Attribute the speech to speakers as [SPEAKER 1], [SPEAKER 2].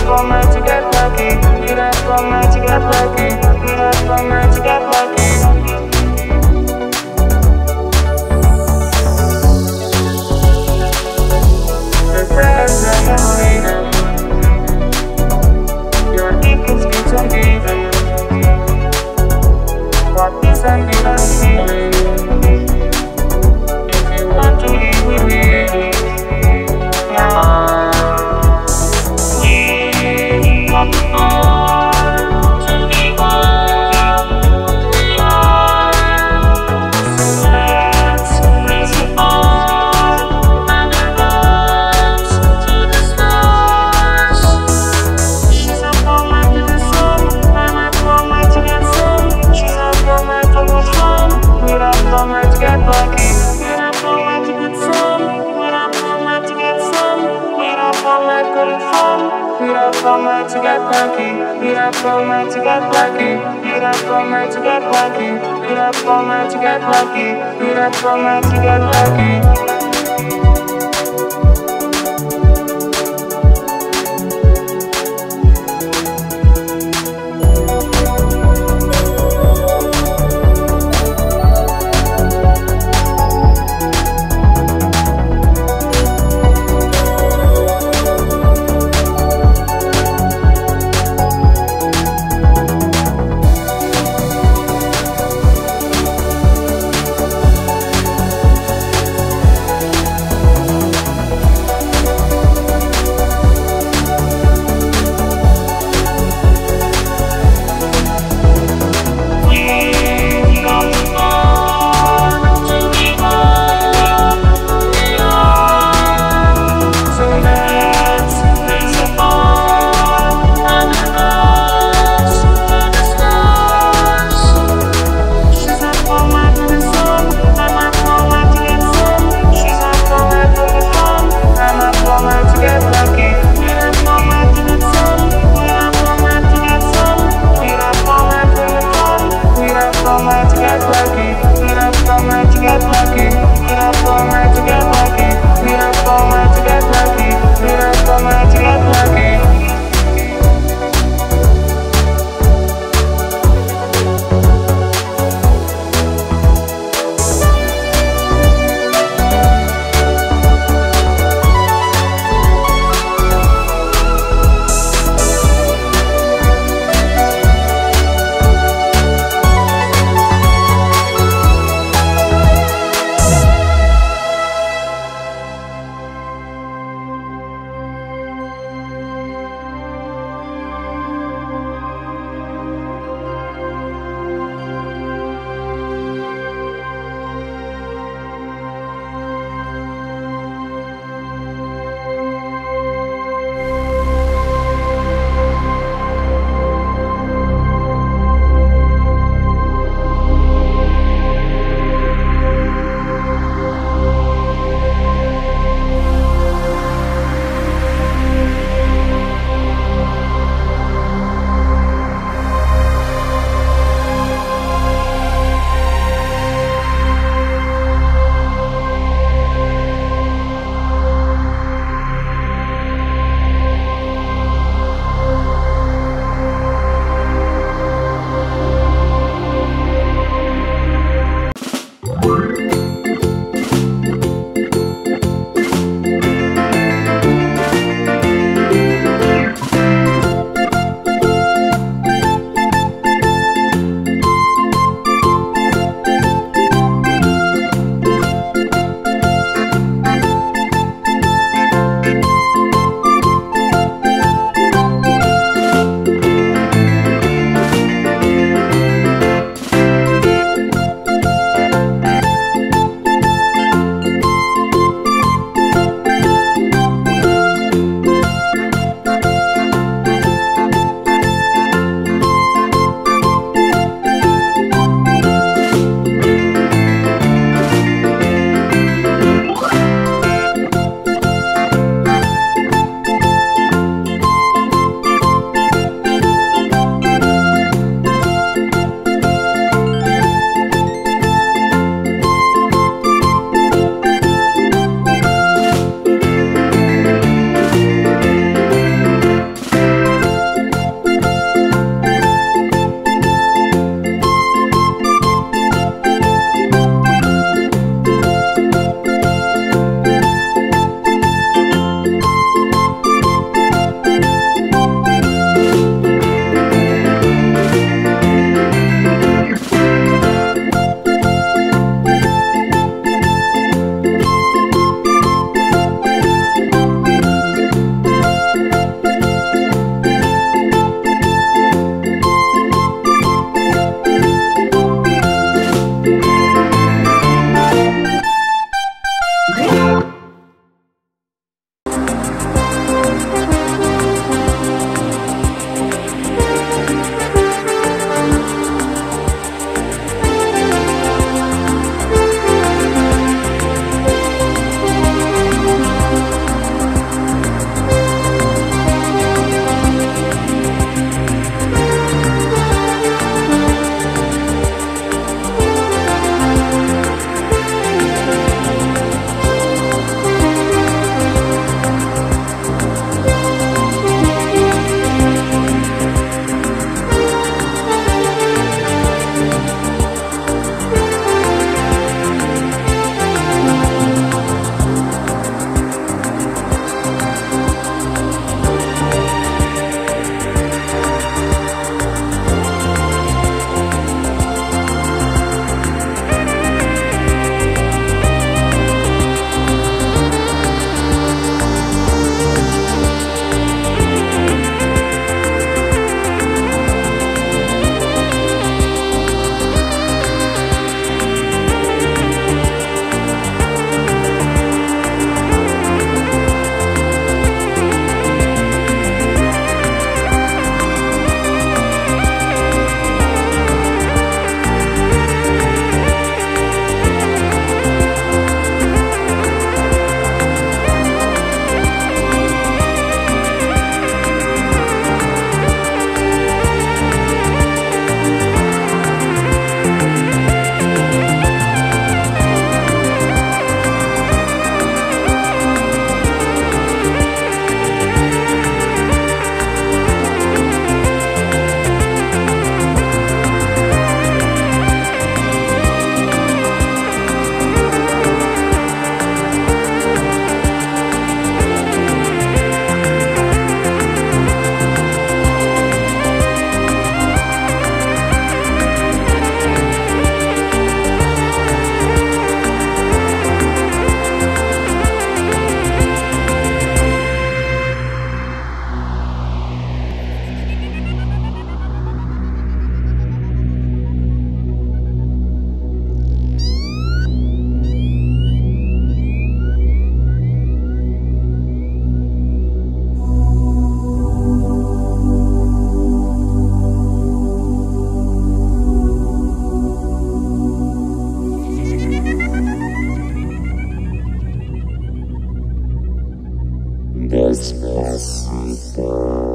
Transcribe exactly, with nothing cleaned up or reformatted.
[SPEAKER 1] from her to get lucky. Get up from her to get lucky. Get up from her to get lucky. The prayers are moving. Your tickets get so given. What is and you don't feeling? If you want to live with me, now we come on to be one. We are. So let's raise it on and advance to the stars. She's a woman to the sun, and I woman to get sun. She's a woman to the sun, we're a woman to get lucky. We're a woman to get sun, we're a woman to get sun. We're a woman to get sun, we're a woman to get lucky. We're a woman to get lucky. We're a woman to get lucky. We're a woman to get lucky. We're a woman to get lucky.
[SPEAKER 2] Despacito.